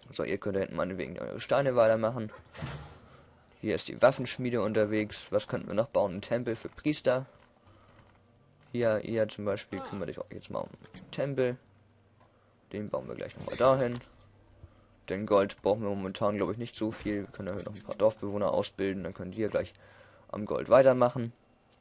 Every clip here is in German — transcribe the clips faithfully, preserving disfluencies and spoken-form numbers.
So, ihr könnt da hinten meinetwegen eure Steine weitermachen. Hier ist die Waffenschmiede unterwegs. Was könnten wir noch bauen? Ein Tempel für Priester. Hier, ihr zum Beispiel, kümmert euch auch jetzt mal um den Tempel. Den bauen wir gleich nochmal dahin. Denn Gold brauchen wir momentan, glaube ich, nicht so viel. Wir können ja noch ein paar Dorfbewohner ausbilden. Dann könnt ihr gleich am Gold weitermachen.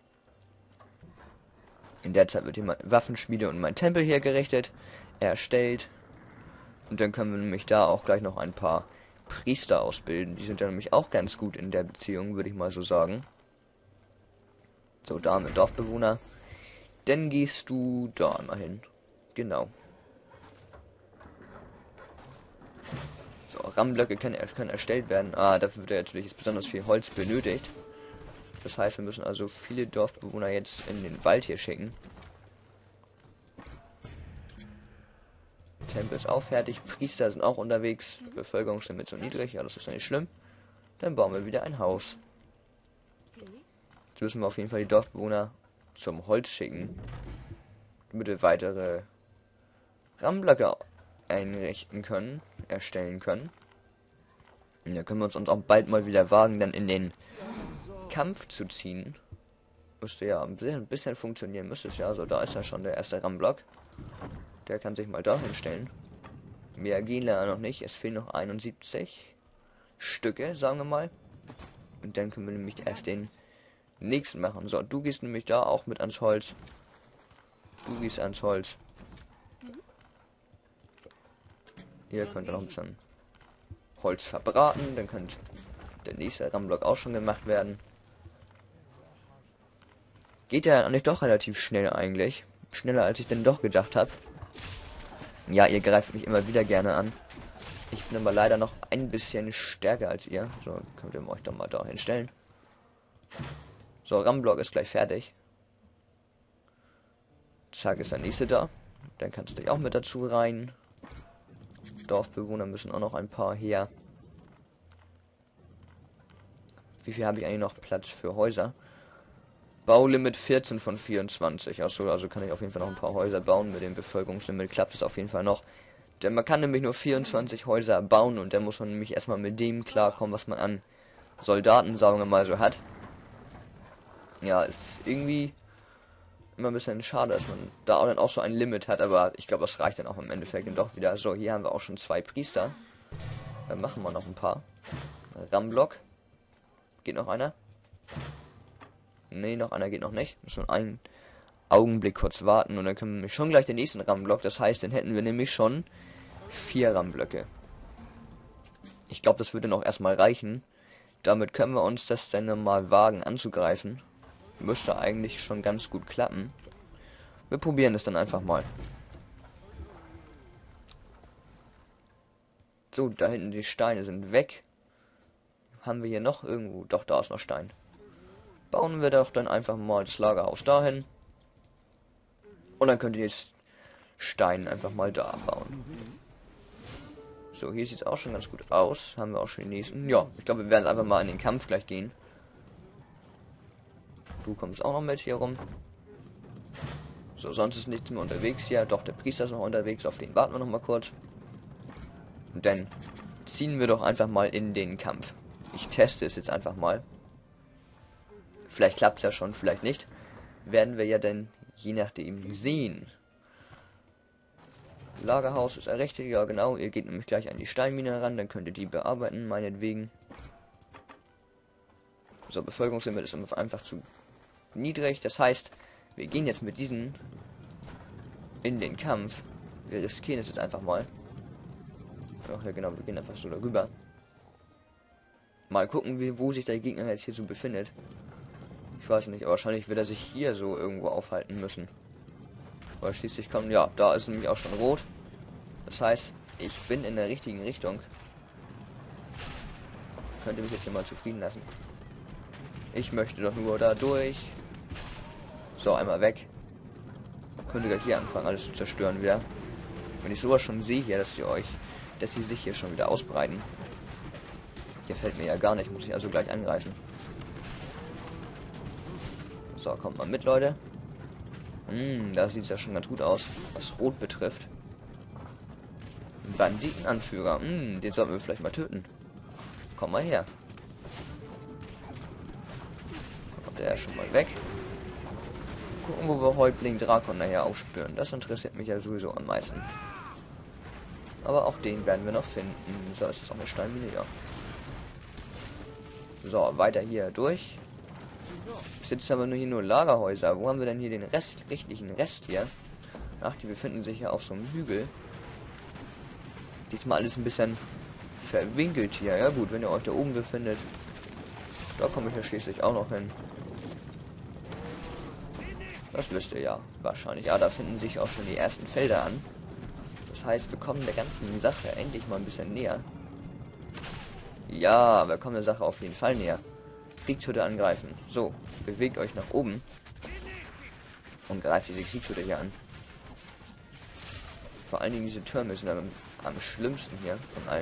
In der Zeit wird hier meine Waffenschmiede und mein Tempel hergerichtet, erstellt. Und dann können wir nämlich da auch gleich noch ein paar Priester ausbilden. Die sind ja nämlich auch ganz gut in der Beziehung, würde ich mal so sagen. So, da haben wir Dorfbewohner. Dann gehst du da einmal hin. Genau. So, Rahmenblöcke können, können erstellt werden. Ah, dafür wird ja natürlich jetzt besonders viel Holz benötigt. Das heißt, wir müssen also viele Dorfbewohner jetzt in den Wald hier schicken. Tempel ist auch fertig. Priester sind auch unterwegs. Bevölkerungslimit so niedrig. Ja, das ist ja nicht schlimm. Dann bauen wir wieder ein Haus. Jetzt müssen wir auf jeden Fall die Dorfbewohner zum Holz schicken. Damit wir weitere Rahmenblöcke einrichten können. Erstellen können. Und dann können wir uns auch bald mal wieder wagen, dann in den Kampf zu ziehen. Müsste ja ein bisschen, ein bisschen funktionieren, müsste es ja. So, da ist ja schon der erste Rahmenblock. Der kann sich mal da hinstellen. Mehr gehen leider noch nicht. Es fehlen noch einundsiebzig Stücke, sagen wir mal. Und dann können wir nämlich erst den nächsten machen. So, du gehst nämlich da auch mit ans Holz. Du gehst ans Holz. Ihr könnt noch ein bisschen Holz verbraten. Dann könnte der nächste Rahmenblock auch schon gemacht werden. Geht ja eigentlich doch relativ schnell eigentlich. Schneller als ich denn doch gedacht habe. Ja, ihr greift mich immer wieder gerne an. Ich bin aber leider noch ein bisschen stärker als ihr. So, könnt ihr euch doch mal da hinstellen. So, Rahmenblock ist gleich fertig. Zack, ist der nächste da. Dann kannst du dich auch mit dazu rein. Dorfbewohner müssen auch noch ein paar her. Wie viel habe ich eigentlich noch Platz für Häuser? Baulimit vierzehn von vierundzwanzig. Achso, also kann ich auf jeden Fall noch ein paar Häuser bauen. Mit dem Bevölkerungslimit klappt es auf jeden Fall noch. Denn man kann nämlich nur vierundzwanzig Häuser bauen und dann muss man nämlich erstmal mit dem klarkommen, was man an Soldaten, sagen wir mal, so hat. Ja, ist irgendwie immer ein bisschen schade, dass man da auch dann auch so ein Limit hat, aber ich glaube, das reicht dann auch im Endeffekt dann doch wieder. So, hier haben wir auch schon zwei Priester. Dann machen wir noch ein paar. Rahmenblock. Geht noch einer? Ne, noch einer geht noch nicht. Müssen wir einen Augenblick kurz warten und dann können wir schon gleich den nächsten Rahmenblock. Das heißt, dann hätten wir nämlich schon vier Rahmenblöcke. Ich glaube, das würde noch erstmal reichen. Damit können wir uns das dann mal wagen anzugreifen. Müsste eigentlich schon ganz gut klappen. Wir probieren es dann einfach mal. So, da hinten die Steine sind weg. Haben wir hier noch irgendwo? Doch, da ist noch Stein. Bauen wir doch dann einfach mal das Lagerhaus dahin. Und dann könnt ihr jetzt Stein einfach mal da bauen. So, hier sieht es auch schon ganz gut aus. Haben wir auch schon den nächsten. Ja, ich glaube, wir werden einfach mal in den Kampf gleich gehen. Du kommst auch noch mit hier rum. So, sonst ist nichts mehr unterwegs hier. Doch, der Priester ist noch unterwegs. Auf den warten wir noch mal kurz. Und dann ziehen wir doch einfach mal in den Kampf. Ich teste es jetzt einfach mal. Vielleicht klappt es ja schon, vielleicht nicht. Werden wir ja dann je nachdem sehen. Lagerhaus ist errichtet, ja genau. Ihr geht nämlich gleich an die Steinmine heran, dann könnt ihr die bearbeiten, meinetwegen. So, Bevölkerungslimit ist einfach zu niedrig. Das heißt, wir gehen jetzt mit diesen in den Kampf. Wir riskieren es jetzt einfach mal. Ach ja genau, wir gehen einfach so darüber. Mal gucken, wie, wo sich der Gegner jetzt hier so befindet. Ich weiß nicht, aber wahrscheinlich wird er sich hier so irgendwo aufhalten müssen. Weil schließlich kommen, ja, da ist nämlich auch schon rot. Das heißt, ich bin in der richtigen Richtung. Könnt ihr mich jetzt hier mal zufrieden lassen. Ich möchte doch nur da durch. So, einmal weg. Könnt ihr gleich hier anfangen, alles zu zerstören wieder. Wenn ich sowas schon sehe hier, dass sie euch, dass sie sich hier schon wieder ausbreiten. Gefällt mir ja gar nicht, muss ich also gleich angreifen. So, kommt mal mit, Leute. Hm, da sieht es ja schon ganz gut aus, was Rot betrifft. Banditenanführer. Hm, den sollten wir vielleicht mal töten. Komm mal her. Kommt der schon mal weg. Gucken, wo wir Häuptling Drakon nachher aufspüren. Das interessiert mich ja sowieso am meisten. Aber auch den werden wir noch finden. So, ist das auch eine Steinmine? Ja. So, weiter hier durch. Bis jetzt haben wir nur hier nur Lagerhäuser. Wo haben wir denn hier den Rest, richtigen Rest hier? Ach, die befinden sich ja auf so einem Hügel. Diesmal alles ein bisschen verwinkelt hier. Ja gut, wenn ihr euch da oben befindet. Da komme ich ja schließlich auch noch hin. Das wisst ihr ja wahrscheinlich. Ja, da finden sich auch schon die ersten Felder an. Das heißt, wir kommen der ganzen Sache endlich mal ein bisschen näher. Ja, wir kommen der Sache auf jeden Fall näher. Kriegshütte angreifen. So, bewegt euch nach oben. Und greift diese Kriegshütte hier an. Vor allen Dingen diese Türme sind am, am schlimmsten hier von allen.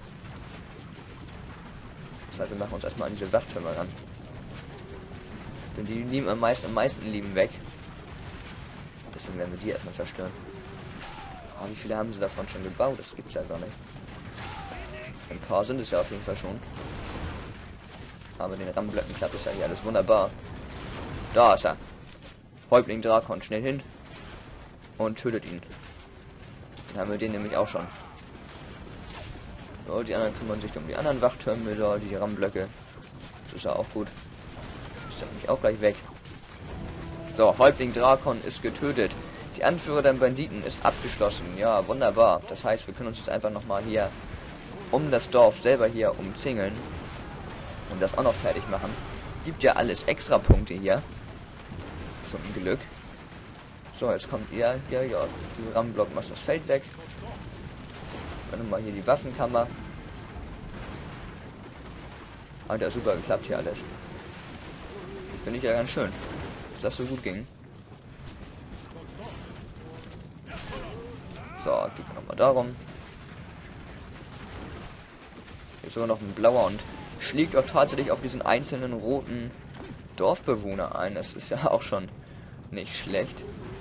Das heißt, wir machen uns erstmal an diese Wachtürme ran. Denn die lieben am meisten, am meisten lieben weg. Deswegen werden wir die erstmal zerstören. Oh, wie viele haben sie davon schon gebaut? Das gibt's ja gar nicht. Ein paar sind es ja auf jeden Fall schon. Aber den Rammblöcken klappt es ja hier alles wunderbar. Da ist er. Häuptling Drakon, schnell hin. Und tötet ihn. Dann haben wir den nämlich auch schon. So, die anderen kümmern sich um die anderen Wachtürme, da, die Rammblöcke. Das ist ja auch gut. Ist ja nämlich auch gleich weg. So, Häuptling Drakon ist getötet. Die Anführer der Banditen ist abgeschlossen. Ja, wunderbar. Das heißt, wir können uns jetzt einfach nochmal hier um das Dorf selber hier umzingeln. Und das auch noch fertig machen. Gibt ja alles extra Punkte hier. Zum Glück. So, jetzt kommt ihr. Ja, ja. Die Rammblock macht das Feld weg. Dann mal hier die Waffenkammer. Hat ja super geklappt hier alles. Finde ich ja ganz schön, dass das so gut ging. So, geht nochmal darum. Hier ist sogar noch ein blauer und schlägt auch tatsächlich auf diesen einzelnen roten Dorfbewohner ein. Das ist ja auch schon nicht schlecht.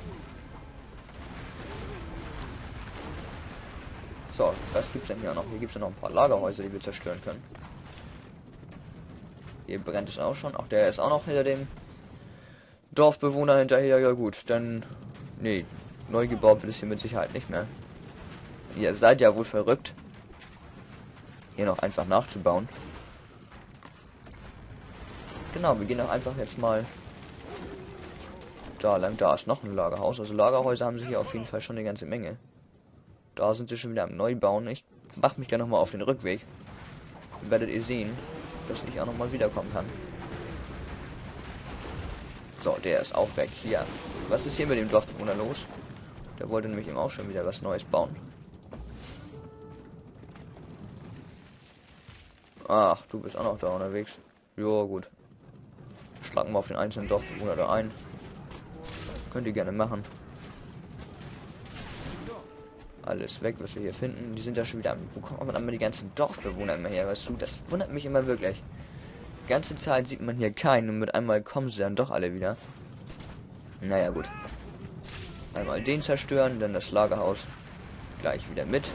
So, was gibt's denn hier noch? Hier gibt's ja noch ein paar Lagerhäuser, die wir zerstören können. Hier brennt es auch schon. Auch der ist auch noch hinter dem Dorfbewohner hinterher. Ja gut, dann... Nee, neu gebaut wird es hier mit Sicherheit nicht mehr. Ihr seid ja wohl verrückt, hier noch einfach nachzubauen. Genau, wir gehen auch einfach jetzt mal da lang. Da ist noch ein Lagerhaus. Also Lagerhäuser haben sie hier auf jeden Fall schon eine ganze Menge. Da sind sie schon wieder am Neubauen. Ich mache mich gerne noch mal auf den Rückweg. Dann werdet ihr sehen, dass ich auch noch mal wiederkommen kann. So, der ist auch weg. Hier. Was ist hier mit dem Dorfbewohner los? Der wollte nämlich eben auch schon wieder was Neues bauen. Ach, du bist auch noch da unterwegs. Jo, gut. Schlagen wir auf den einzelnen Dorfbewohner da ein. Könnt ihr gerne machen. Alles weg, was wir hier finden. Die sind ja schon wieder... Wo kommen aber die ganzen Dorfbewohner immer her? Weißt du, das wundert mich immer wirklich. Die ganze Zeit sieht man hier keinen und mit einmal kommen sie dann doch alle wieder. Naja, gut. Einmal den zerstören, dann das Lagerhaus gleich wieder mit.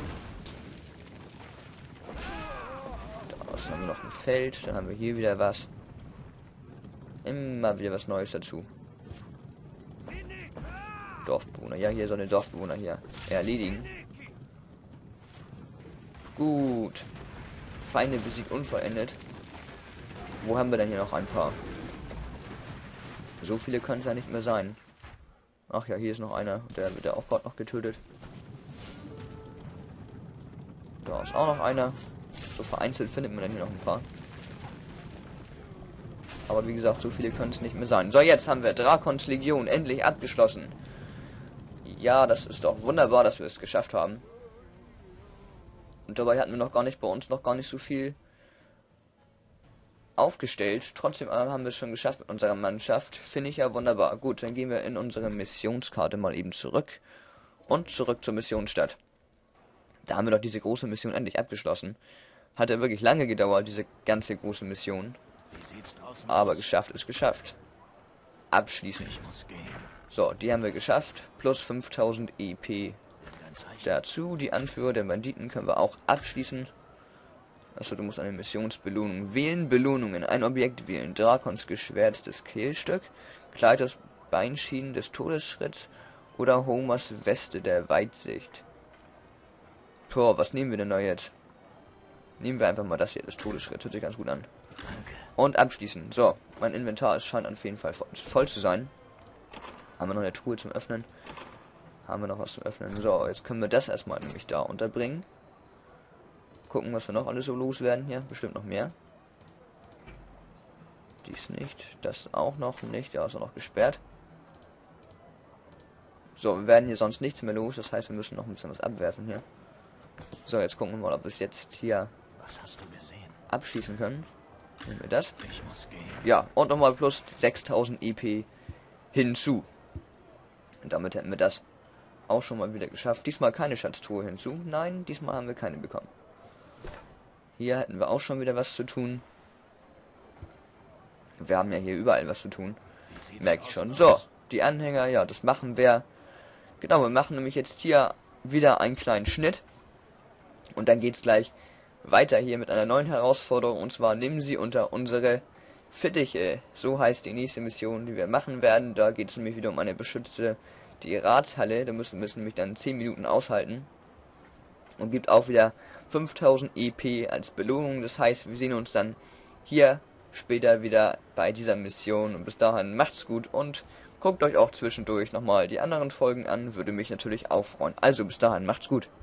Da haben wir noch ein Feld, dann haben wir hier wieder was. Immer wieder was Neues dazu. Dorfbewohner. Ja, hier soll eine Dorfbewohner hier erledigen. Gut. Feinde besiegt unvollendet. Wo haben wir denn hier noch ein paar? So viele können es ja nicht mehr sein. Ach ja, hier ist noch einer. Der wird ja auch gerade noch getötet. Da ist auch noch einer. So vereinzelt findet man dann hier noch ein paar. Aber wie gesagt, so viele können es nicht mehr sein. So, jetzt haben wir Drakons Legion endlich abgeschlossen. Ja, das ist doch wunderbar, dass wir es geschafft haben. Und dabei hatten wir noch gar nicht bei uns noch gar nicht so viel aufgestellt. Trotzdem haben wir es schon geschafft mit unserer Mannschaft. Finde ich ja wunderbar. Gut, dann gehen wir in unsere Missionskarte mal eben zurück. Und zurück zur Missionsstadt. Da haben wir doch diese große Mission endlich abgeschlossen. Hat ja wirklich lange gedauert, diese ganze große Mission. Aber geschafft ist geschafft. Abschließen. So, die haben wir geschafft. Plus fünftausend E P dazu. Die Anführer der Banditen können wir auch abschließen. Achso, du musst eine Missionsbelohnung wählen. Belohnungen. Ein Objekt wählen. Drakons geschwärztes Kehlstück. Kleidos Beinschienen des Todesschritts. Oder Homers Weste der Weitsicht. Boah, was nehmen wir denn da jetzt? Nehmen wir einfach mal das hier, das Todesschritt. Hört sich ganz gut an. Und abschließen. So, mein Inventar ist, scheint auf jeden Fall voll, voll zu sein. Haben wir noch eine Truhe zum Öffnen? Haben wir noch was zum Öffnen? So, jetzt können wir das erstmal nämlich da unterbringen. Gucken, was wir noch alles so loswerden hier. Bestimmt noch mehr. Dies nicht. Das auch noch nicht. Ja, ist auch noch gesperrt. So, wir werden hier sonst nichts mehr los. Das heißt, wir müssen noch ein bisschen was abwerfen hier. So, jetzt gucken wir mal, ob wir es jetzt hier Was hast du gesehen? abschließen können. Nehmen wir das. Ich muss gehen. Ja, und nochmal plus sechstausend E P hinzu. Und damit hätten wir das auch schon mal wieder geschafft. Diesmal keine Schatztruhe hinzu. Nein, diesmal haben wir keine bekommen. Hier hätten wir auch schon wieder was zu tun. Wir haben ja hier überall was zu tun. Wie sieht's Merke ich schon. aus? So, die Anhänger, ja, das machen wir. Genau, wir machen nämlich jetzt hier wieder einen kleinen Schnitt. Und dann geht's gleich weiter hier mit einer neuen Herausforderung. Und zwar nehmen Sie unter unsere Fittiche. So heißt die nächste Mission, die wir machen werden. Da geht es nämlich wieder um eine beschützte, die Ratshalle. Da müssen wir nämlich dann zehn Minuten aushalten. Und gibt auch wieder fünftausend E P als Belohnung. Das heißt, wir sehen uns dann hier später wieder bei dieser Mission. Und bis dahin macht's gut und guckt euch auch zwischendurch nochmal die anderen Folgen an. Würde mich natürlich auch freuen. Also bis dahin, macht's gut.